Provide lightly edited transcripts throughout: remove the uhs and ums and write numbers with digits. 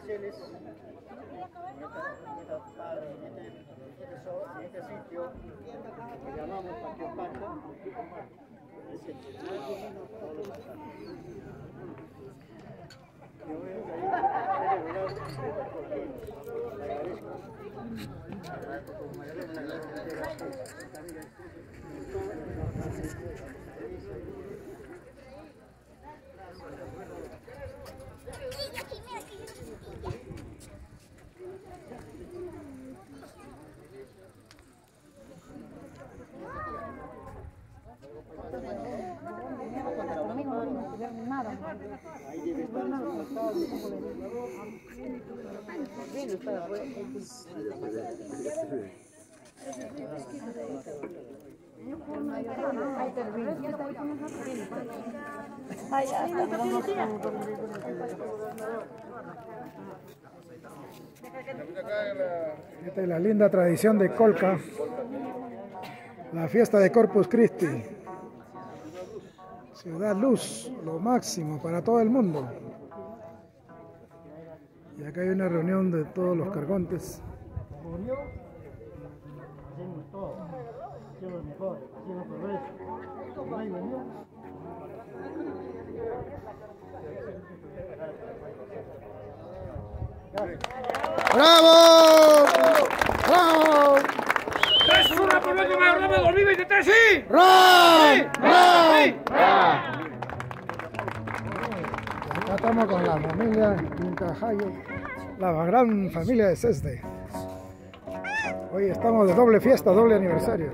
especiales en este sitio que llamamos Patio Panda. Yo voy a ahí debe estar Esta es la linda tradición de Colca, la fiesta de Corpus Christi. Ciudad Luz, lo máximo para todo el mundo. Y acá hay una reunión de todos los cargontes. hacemos todo, hacemos mejor, hacemos progreso. No hay unión. ¡Bravo! ¡Bravo! ¡Es una por lo que me hablaba 2023, sí! ¡Ra! Acá estamos con la familia Incajayo, la gran familia de Ceste. Hoy estamos de doble fiesta, doble aniversario.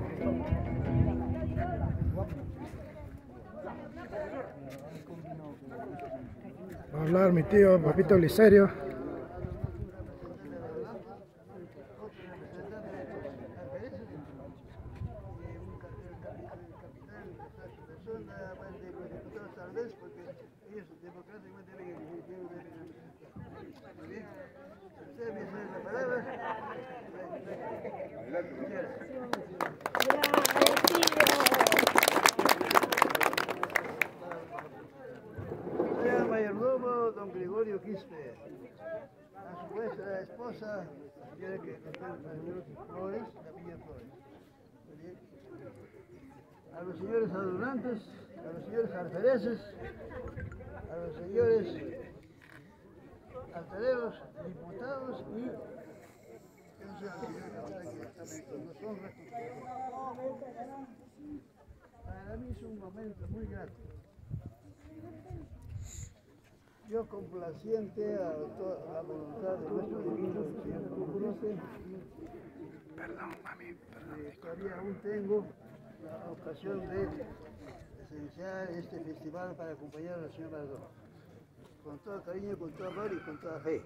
Va a hablar mi tío Papito Licerio. Mayordomo don Gregorio Quispe, a su vez la esposa quiere que estén Flores, la Villa Flores. A los señores adornantes, a los señores alfereces, a los señores altareros, diputados y para mí es un momento muy grato. Yo complaciente a toda la voluntad de nuestro divino Señor Jesucristo, todavía aún tengo la ocasión de presenciar este festival para acompañar a la señora Maradona, con todo cariño, con todo amor y con toda fe.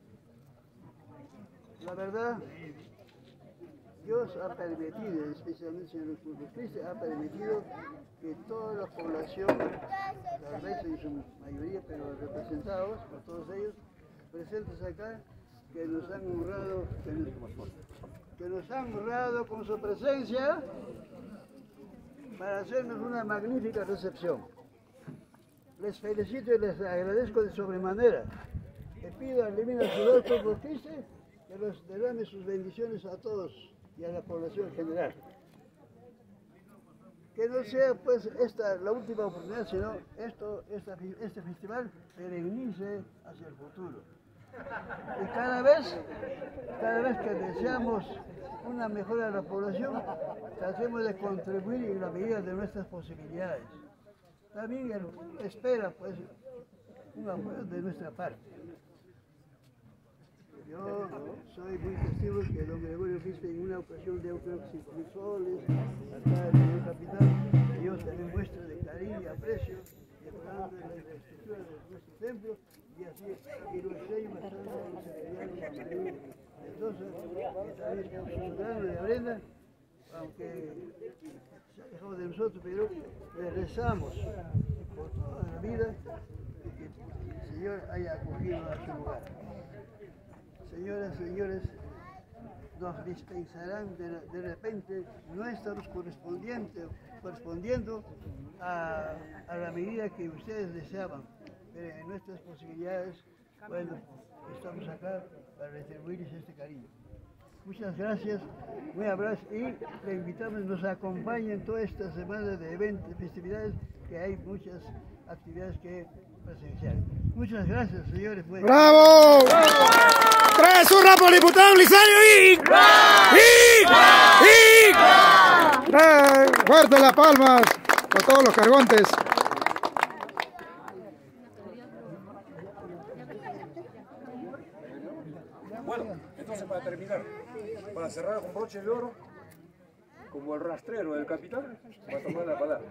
La verdad, Dios ha permitido, especialmente el Señor Jesucristo, ha permitido que toda la población, tal vez en su mayoría, pero representados por todos ellos, presentes acá, que nos han honrado con su presencia para hacernos una magnífica recepción. Les felicito y les agradezco de sobremanera. Le pido al divino Señor Jesucristo que los derrame sus bendiciones a todos y a la población en general. Que no sea pues esta la última oportunidad, sino este festival perennice hacia el futuro. Y cada vez que deseamos una mejora de la población, tratemos de contribuir en la medida de nuestras posibilidades. También espera pues un apoyo de nuestra parte. Yo soy muy testigo que don Gregorio Quispe en una ocasión dio creo que 5.000 soles acá en el capital. Yo también muestra de cariño y aprecio, mejorando la infraestructura de nuestro templo y así y los sellos bastante. Entonces, también con su grano de arena, aunque se ha dejado de nosotros, pero le rezamos por toda la vida que el Señor haya acogido a su lugar. Señoras y señores, nos dispensarán de repente, no estamos correspondiendo a la medida que ustedes deseaban, pero en nuestras posibilidades bueno, estamos acá para retribuirles este cariño. Muchas gracias, un abrazo y le invitamos, nos acompañen toda esta semana de eventos, de festividades, que hay muchas actividades que presenciar. Muchas gracias, señores. ¡Bravo! ¡Tres hurra por diputado Lisario y... ¡Fuerte las palmas por todos los cargontes! Bueno, entonces para terminar, para cerrar con broche de oro, como el rastrero del capitán, va a tomar la palabra.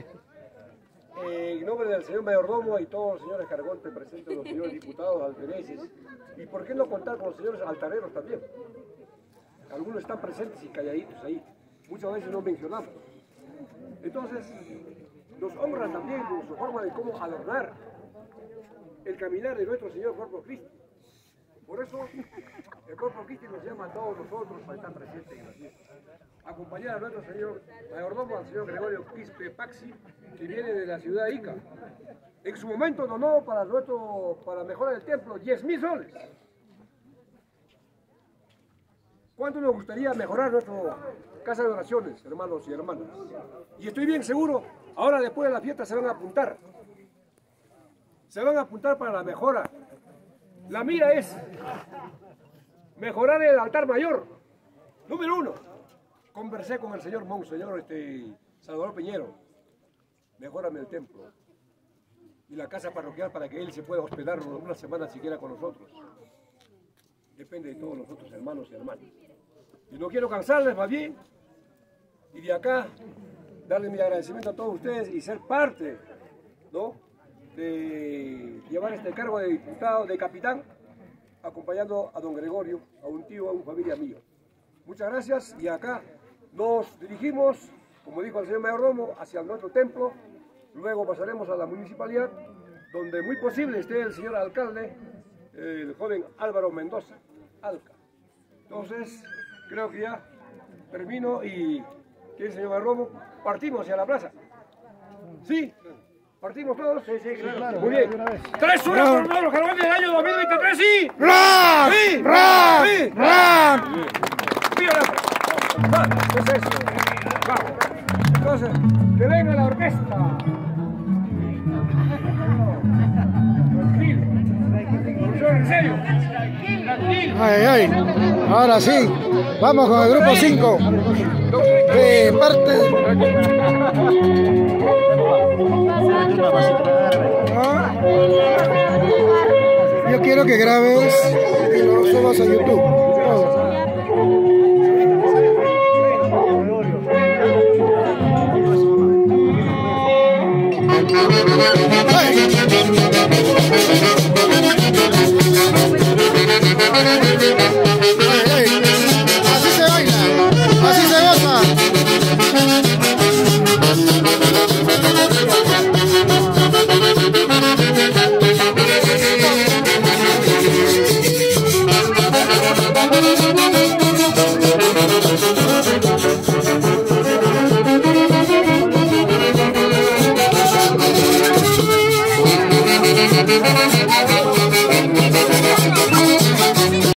En nombre del señor mayordomo y todos los señores cargontes presentes, los señores diputados, alfereces, y por qué no contar con los señores altareros también. Algunos están presentes y calladitos ahí, muchas veces no mencionamos. Entonces, nos honra también con su forma de cómo adornar el caminar de nuestro Señor Corpus Christi. Por eso, el Corpus Christi nos llama a todos nosotros para estar presentes en la fiesta. Acompañar a nuestro señor mayordomo, al señor Gregorio Quispe Paxi, que viene de la ciudad de Ica. En su momento donó para mejorar el templo 10.000 soles. ¿Cuánto nos gustaría mejorar nuestra casa de oraciones, hermanos y hermanas? Y estoy bien seguro, ahora después de la fiesta se van a apuntar. Se van a apuntar para la mejora. La mira es mejorar el altar mayor. Número 1. Conversé con el señor Monseñor Salvador Peñero. Mejórame el templo y la casa parroquial para que él se pueda hospedar una semana siquiera con nosotros. Depende de todos nosotros, hermanos y hermanas. Y no quiero cansarles, más bien, y de acá darles mi agradecimiento a todos ustedes y ser parte, ¿no?, de llevar este cargo de diputado, de capitán, acompañando a don Gregorio, a un tío, a una familia mío. Muchas gracias y acá nos dirigimos, como dijo el señor mayordomo, hacia nuestro templo. Luego pasaremos a la municipalidad, donde muy posible esté el señor alcalde, el joven Álvaro Mendoza, Alca. Entonces, creo que ya termino y, ¿qué dice el señor mayordomo? Partimos hacia la plaza. ¿Sí? ¿Partimos todos? Sí, claro. Muy bien. 3 horas por los carbones del año 2023, ¿sí? ¡Ram! ¡Sí! ¡Ram! ¡Sí! ¡Ram! Entonces eso. Vamos. Entonces, que venga la orquesta. Tranquilo. En serio. Tranquilo. Ay, ay. Ahora sí. Vamos con el grupo 5. De parte. Yo quiero que grabes y lo subas a YouTube. ¡Ay!